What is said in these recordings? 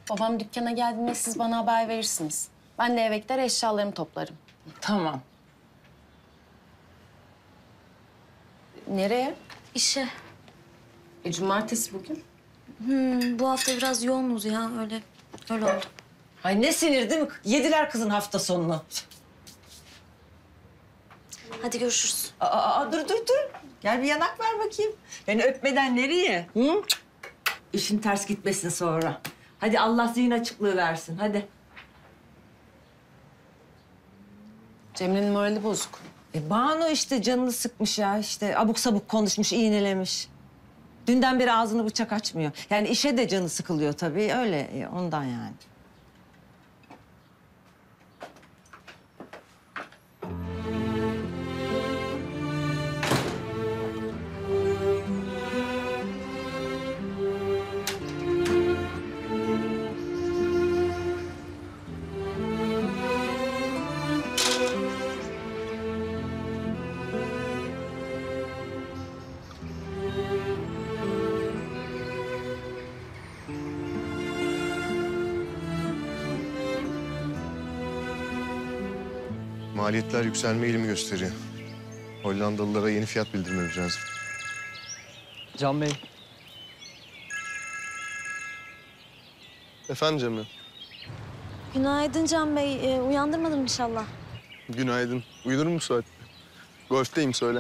Babam dükkana geldiğinde siz bana haber verirsiniz. Ben de eve gider eşyalarımı toplarım. Tamam. Nereye? İşe. Cumartesi bugün. Bu hafta biraz yoğunuz ya öyle oldu. Ay ne sinir değil mi? Yediler kızın hafta sonunu. Hadi görüşürüz. Dur. Gel bir yanak ver bakayım. Beni öpmeden nereye? Hı? İşin ters gitmesin sonra. Hadi Allah zihin açıklığı versin, hadi. Cemre'nin morali bozuk. Banu işte canını sıkmış ya, işte abuk sabuk konuşmuş, iğnelemiş. Dünden beri ağzını bıçak açmıyor. Yani işe de canı sıkılıyor tabii, öyle ondan yani. Maliyetler yükselme eğilimi gösteriyor. Hollandalılara yeni fiyat bildirmemiz lazım. Can Bey, Efendim Cemre? Günaydın Can Bey. Uyandırmadım inşallah. Günaydın. Uyudun mu bu saatte? Golfteyim, söyle.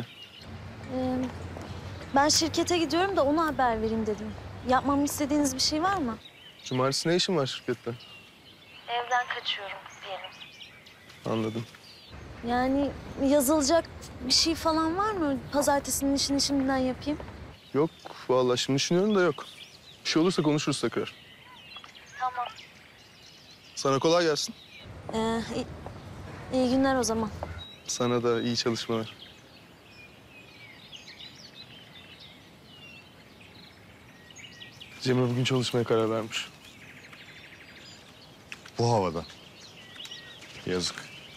Ben şirkete gidiyorum da ona haber vereyim dedim. Yapmamı istediğiniz bir şey var mı? Cumartesi ne işin var şirkette? Evden kaçıyorum diyelim. Anladım. Yani yazılacak bir şey falan var mı? Pazartesinin işini şimdiden yapayım. Yok, vallahi şimdi düşünüyorum da yok. Bir şey olursa konuşuruz tekrar. Tamam. Sana kolay gelsin. İyi günler o zaman. Sana da iyi çalışmalar. Cemre bugün çalışmaya karar vermiş. Bu havada. Yazık.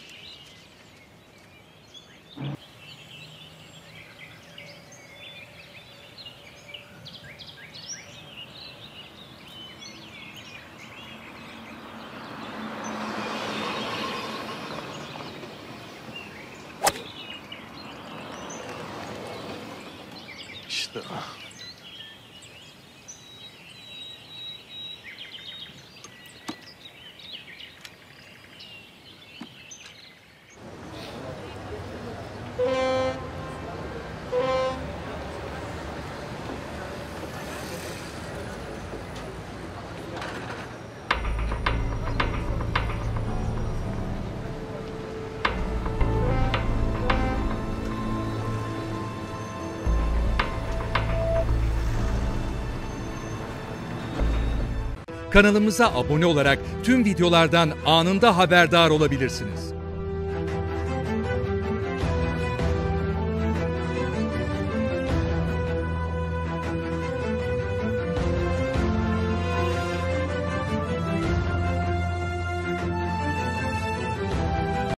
İşte. Kanalımıza abone olarak tüm videolardan anında haberdar olabilirsiniz.